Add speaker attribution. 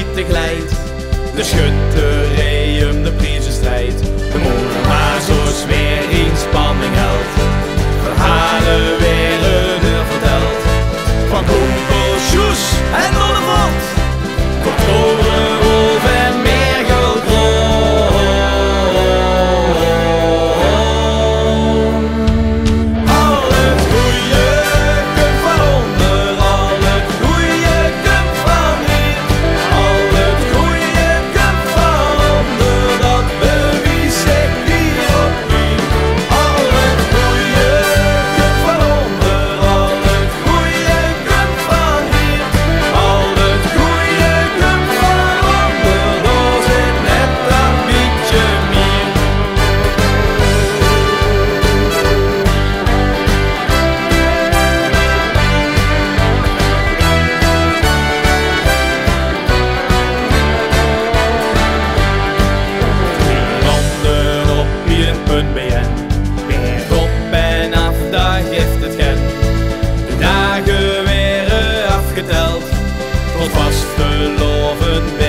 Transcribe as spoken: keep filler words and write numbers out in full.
Speaker 1: schieten glijdt. De schutter reed hem de prijzenstrijd. De moeder maar zoals weer in spanning held. Verhalen weer een uur verteld. Van Koempel, Sjoes en Nonnevot. Tot Toren, Wolf en Mergelgrond. Al het goeie komt van onder, al het goeie komt van hier. Al het goeie komt van onder, dat bewijs ik hier op hier. Al het goeie komt van onder, al het goeie komt van hier. Al het goeie komt van onder, daar zit net dat beetje meer. Landen op vier punt b n. Weer op en af, daar geeft het gen. De dagen weer afgeteld, tot vast verloven.